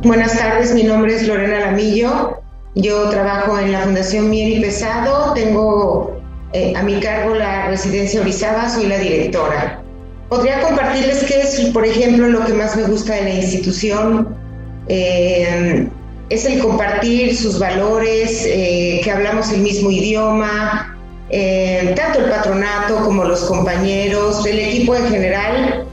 Buenas tardes, mi nombre es Lorena Lamillo. Yo trabajo en la Fundación Mier y Pesado. Tengo a mi cargo la residencia Orizaba, soy la directora. Podría compartirles qué es, por ejemplo, lo que más me gusta de la institución. Es el compartir sus valores, que hablamos el mismo idioma, tanto el patronato como los compañeros, el equipo en general.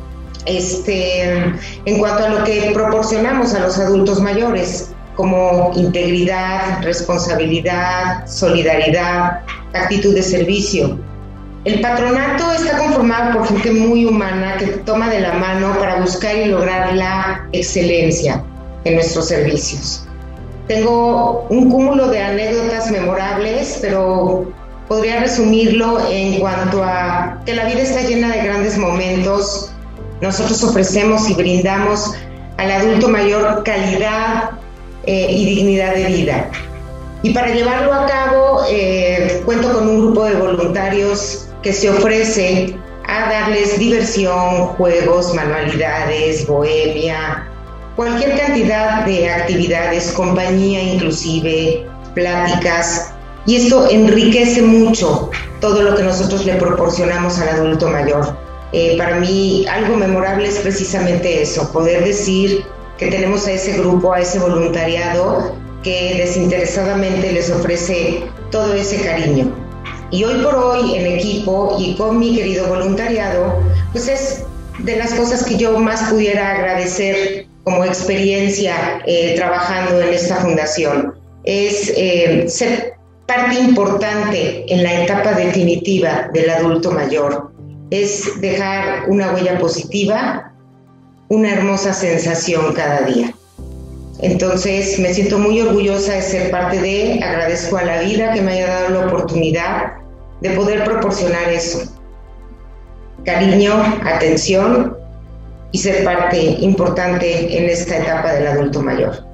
En cuanto a lo que proporcionamos a los adultos mayores, como integridad, responsabilidad, solidaridad, actitud de servicio. El patronato está conformado por gente muy humana que toma de la mano para buscar y lograr la excelencia en nuestros servicios. Tengo un cúmulo de anécdotas memorables, pero podría resumirlo en cuanto a que la vida está llena de grandes momentos. Nosotros ofrecemos y brindamos al adulto mayor calidad y dignidad de vida. Y para llevarlo a cabo, cuento con un grupo de voluntarios que se ofrece a darles diversión, juegos, manualidades, bohemia, cualquier cantidad de actividades, compañía inclusive, pláticas. Y esto enriquece mucho todo lo que nosotros le proporcionamos al adulto mayor. Para mí algo memorable es precisamente eso, poder decir que tenemos a ese grupo, a ese voluntariado que desinteresadamente les ofrece todo ese cariño. Y hoy por hoy en equipo y con mi querido voluntariado, pues es de las cosas que yo más pudiera agradecer como experiencia trabajando en esta fundación. Es ser parte importante en la etapa definitiva del adulto mayor. Es dejar una huella positiva, una hermosa sensación cada día. Entonces me siento muy orgullosa de ser parte de, agradezco a la vida que me haya dado la oportunidad de poder proporcionar eso. Cariño, atención y ser parte importante en esta etapa del adulto mayor.